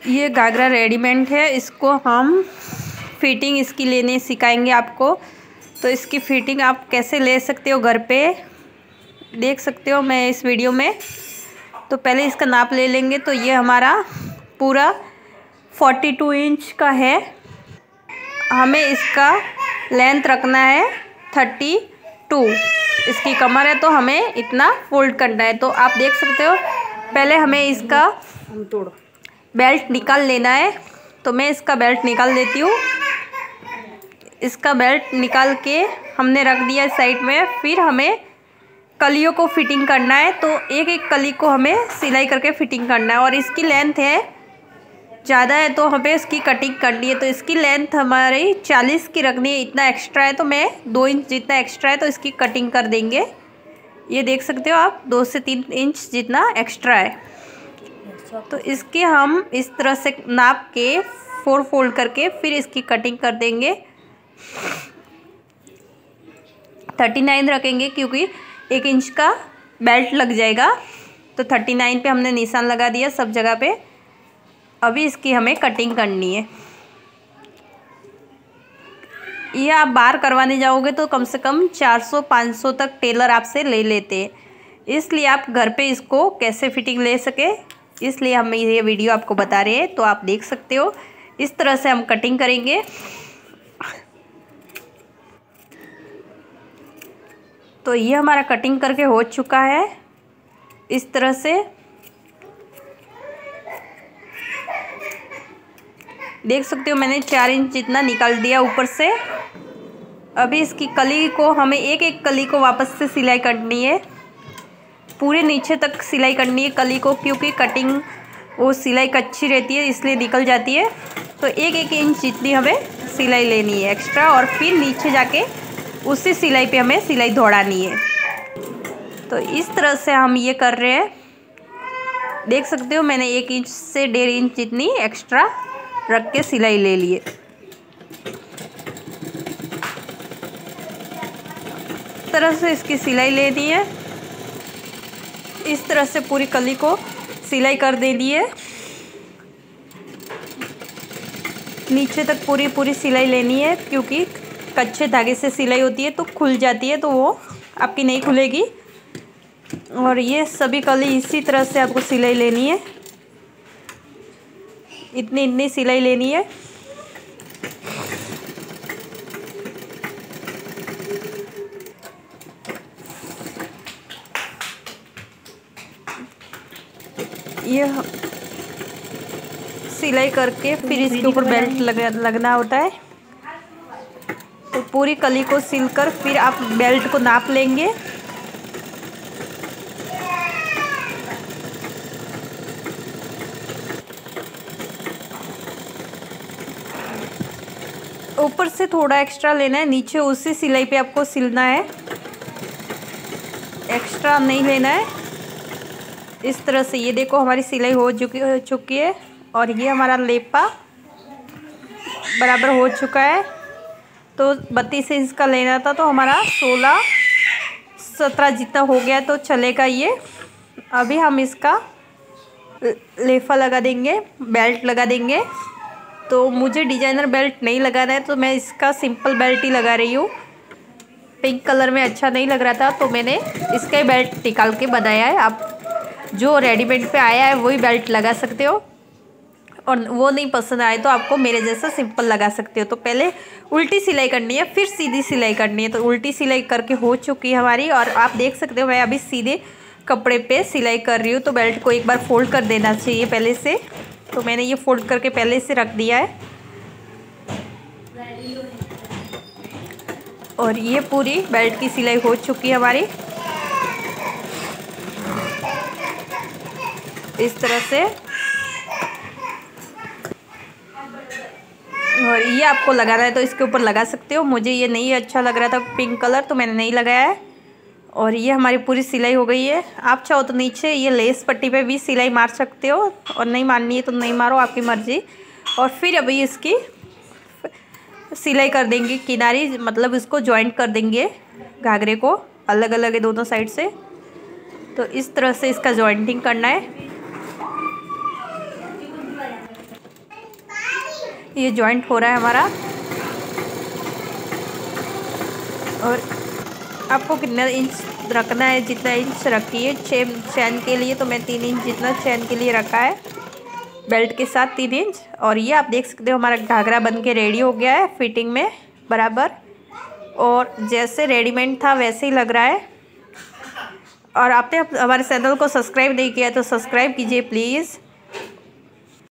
ये घाघरा रेडीमेड है, इसको हम फिटिंग इसकी लेने सिखाएंगे आपको। तो इसकी फिटिंग आप कैसे ले सकते हो घर पे देख सकते हो मैं इस वीडियो में। तो पहले इसका नाप ले लेंगे। तो ये हमारा पूरा 42 इंच का है। हमें इसका लेंथ रखना है 32। इसकी कमर है तो हमें इतना फोल्ड करना है। तो आप देख सकते हो पहले हमें इसका बेल्ट निकाल लेना है। तो मैं इसका बेल्ट निकाल देती हूँ। इसका बेल्ट निकाल के हमने रख दिया साइड में। फिर हमें कलियों को फिटिंग करना है। तो एक एक कली को हमें सिलाई करके फिटिंग करना है। और इसकी लेंथ है ज़्यादा है तो हमें इसकी कटिंग करनी है। तो इसकी लेंथ हमारी 40 की रखनी है। इतना एक्स्ट्रा है तो मैं 2 इंच जितना एक्स्ट्रा है तो इसकी कटिंग कर देंगे। ये देख सकते हो आप 2 से 3 इंच जितना एक्स्ट्रा है। तो इसकी हम इस तरह से नाप के 4 फोल्ड करके फिर इसकी कटिंग कर देंगे। 39 रखेंगे क्योंकि 1 इंच का बेल्ट लग जाएगा। तो 39 पे हमने निशान लगा दिया सब जगह पे। अभी इसकी हमें कटिंग करनी है। ये आप बाहर करवाने जाओगे तो कम से कम 400-500 तक टेलर आपसे ले लेते हैं। इसलिए आप घर पे इसको कैसे फिटिंग ले सके इसलिए हम ये वीडियो आपको बता रहे हैं। तो आप देख सकते हो इस तरह से हम कटिंग करेंगे। तो ये हमारा कटिंग करके हो चुका है इस तरह से। देख सकते हो मैंने 4 इंच जितना निकाल दिया ऊपर से। अभी इसकी कली को हमें एक एक कली को वापस से सिलाई करनी है। पूरे नीचे तक सिलाई करनी है कली को क्योंकि कटिंग वो सिलाई कच्ची रहती है इसलिए निकल जाती है। तो एक एक इंच जितनी हमें सिलाई लेनी है एक्स्ट्रा। और फिर नीचे जाके उसी सिलाई पे हमें सिलाई दौड़ानी है। तो इस तरह से हम ये कर रहे हैं। देख सकते हो मैंने 1 इंच से 1.5 इंच जितनी एक्स्ट्रा रख के सिलाई ले लिए। इस तरह से इसकी सिलाई लेनी है। इस तरह से पूरी कली को सिलाई कर देनी है। नीचे तक पूरी सिलाई लेनी है क्योंकि कच्चे धागे से सिलाई होती है तो खुल जाती है तो वो आपकी नहीं खुलेगी। और ये सभी कली इसी तरह से आपको सिलाई लेनी है। इतनी सिलाई लेनी है। ये सिलाई करके फिर इसके ऊपर बेल्ट लगना होता है। तो पूरी कली को सिलकर फिर आप बेल्ट को नाप लेंगे। ऊपर से थोड़ा एक्स्ट्रा लेना है, नीचे उसी सिलाई पे आपको सिलना है, एक्स्ट्रा नहीं लेना है। इस तरह से ये देखो हमारी सिलाई हो चुकी है। और ये हमारा लेपा बराबर हो चुका है। तो 32 इंच का लेना था तो हमारा 16-17 जितना हो गया तो चलेगा ये। अभी हम इसका लेफा लगा देंगे, बेल्ट लगा देंगे। तो मुझे डिजाइनर बेल्ट नहीं लगाना है तो मैं इसका सिंपल बेल्ट ही लगा रही हूँ। पिंक कलर में अच्छा नहीं लग रहा था तो मैंने इसका ही बेल्ट निकाल के बनाया है। आप जो रेडीमेड पे आया है वही बेल्ट लगा सकते हो और वो नहीं पसंद आए तो आपको मेरे जैसा सिंपल लगा सकते हो। तो पहले उल्टी सिलाई करनी है फिर सीधी सिलाई करनी है। तो उल्टी सिलाई करके हो चुकी है हमारी। और आप देख सकते हो मैं अभी सीधे कपड़े पे सिलाई कर रही हूँ। तो बेल्ट को एक बार फोल्ड कर देना चाहिए पहले से। तो मैंने ये फोल्ड करके पहले से रख दिया है। और ये पूरी बेल्ट की सिलाई हो चुकी है हमारी इस तरह से। और ये आपको लगाना है तो इसके ऊपर लगा सकते हो। मुझे ये नहीं अच्छा लग रहा था पिंक कलर तो मैंने नहीं लगाया है। और ये हमारी पूरी सिलाई हो गई है। आप चाहो तो नीचे ये लेस पट्टी पे भी सिलाई मार सकते हो और नहीं मारनी है तो नहीं मारो, आपकी मर्ज़ी। और फिर अभी इसकी सिलाई कर देंगे किनारी, मतलब इसको जॉइंट कर देंगे घाघरे को, अलग अलग है दोनों साइड से। तो इस तरह से इसका जॉइंटिंग करना है। ये जॉइंट हो रहा है हमारा। और आपको कितना इंच रखना है, जितना इंच रखिए। चैन के लिए तो मैं 3 इंच जितना चैन के लिए रखा है, बेल्ट के साथ 3 इंच। और ये आप देख सकते हो हमारा घाघरा बन के रेडी हो गया है फिटिंग में बराबर, और जैसे रेडीमेड था वैसे ही लग रहा है। और आपने हमारे चैनल को सब्सक्राइब नहीं किया तो सब्सक्राइब कीजिए प्लीज़।